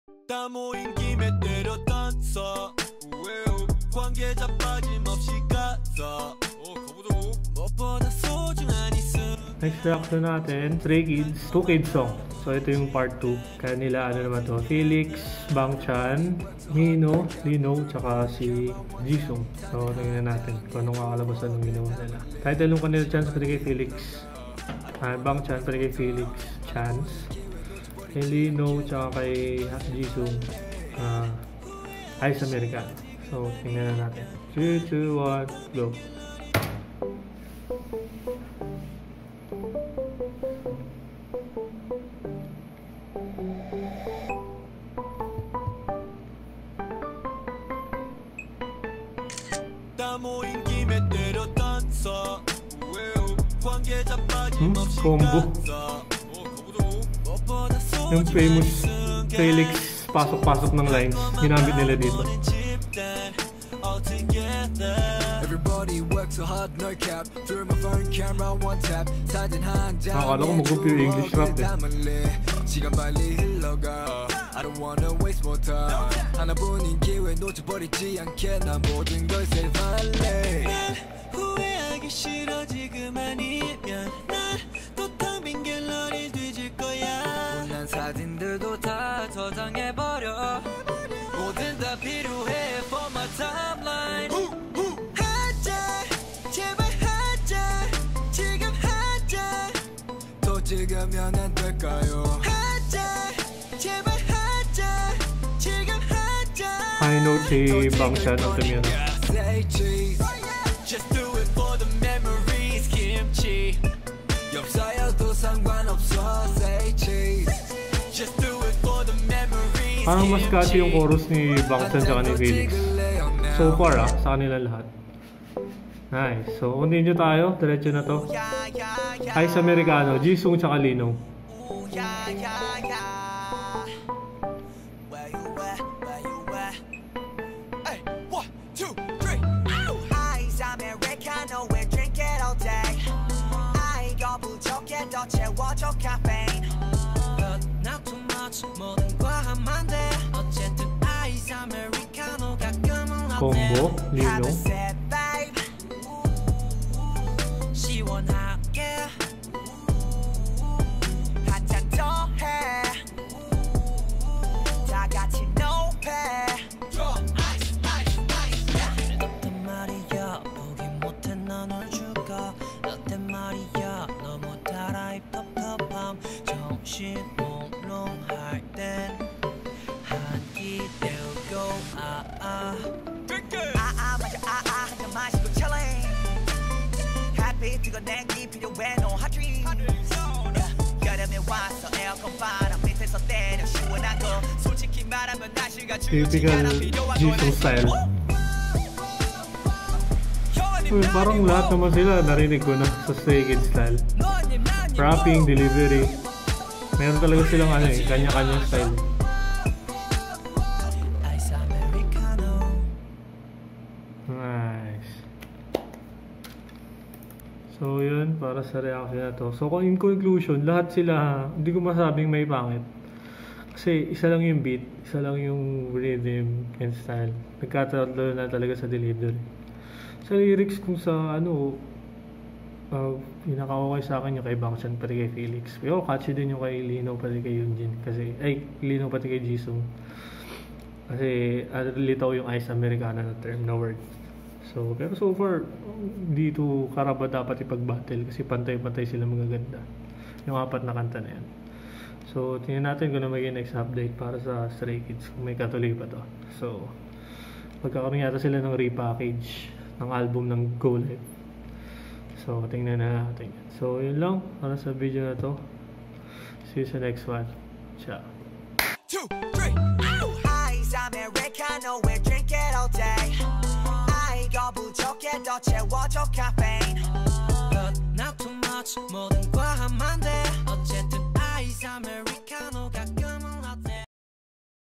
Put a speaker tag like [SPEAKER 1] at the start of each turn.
[SPEAKER 1] 다 모인 김에 때려 던져 관계자 빠짐없이 가서 무엇보다 소중한 있음.
[SPEAKER 2] Next reaction natin, Stray Kids, 2 kids song. So ito yung part 2. Kaya nila ano naman to, Felix, Bangchan, Nino, Lino, tsaka si Jisung. So tingnan natin kung anong kakalabasan ng ginawa nila. Title nung kanila Chance pwede kay Felix. Bangchan pwede kay Felix, Chance. Kay Lino, tsaka kay Jisung, Ice American. So tingnan na natin. 3, 2, 1, go! Combo. Yung famous Felix pasok-pasok ng lines, ginamit nila dito. Akala ko mag-group yung English rap eh. I don't wanna waste more time. 하나뿐인 기회 놓쳐버리지 않게 난 모든 걸 세발래. 날 후회하기 싫어 지금 아니면 난 또 텅 빈 갤러리 뒤질 거야. 못난 사진들도 다 저장해버려. 뭐든 다 필요해 for my timeline. 하자 제발 하자 지금 하자. 더 지금면 안 될까요? 하자 제발 high note si Bangchan at Tumino. Parang mas catchy yung chorus ni Bangchan at ni Felix. So far sa kanila lahat. Nice. So continue tayo. Diretso na to. Ice Americano, Jisung tsaka Lino. 채워줘 caffeine not too much 뭐든 과하면 돼 어쨌든 ice americano 가끔은 combo Lino 시원하게 한 잔 더 해 다 같이 높여 ice ice ice 어떤 말이야 포기 못해 나널 줄까 어떤 말이야 너무 달아 텁텁함 정신 몽롱할 땐 한끼 때우고 맞아 한잔 마시고 chillin' 햇빛 뜨거 냉기 필요해 no hot dreams 여름에 와서 에어컨 바람 밑에서 때려 시원한 거 솔직히 말하면 날씨가 추워지게 필요한 거야. Parang lahat naman sila narinig ko na sa Stray Kids style. Rapping, delivery. Meron talaga silang ano eh, kanya-kanya style. Nice. So yun, para sa reaction na to. So in conclusion, lahat sila, hindi ko masabing may pangit. Kasi isa lang yung beat, isa lang yung rhythm and style. Nagkatalo na talaga sa delivery. Sa lyrics kung sa ano, pinaka-okay sa akin yung kay Bangchan pati kay Felix. Pero catchy din yung kay Lino pati kay Yunjin. Kasi, Lino pati kay Jisung. Kasi, litaw yung Ice Americana na term, na word. So, pero so far, dito karaba dapat ipag-battle kasi pantay-pantay sila magaganda. Yung 4 na kanta na yan. So, tingnan natin kung na magiging next update para sa Stray Kids kung may katuloy pa to. So, magkakaroon yata sila ng repackage ng album ng Go Live. So, tingnan na natin. So, yun lang para sa video na to. See you sa next one. Ciao. 2, 3, Ice Americano, we drink it all day. 이거 부족해 더 채워줘 caffeine. But not too much, 뭐든 과하면 돼. 어쨌든 Ice Americano.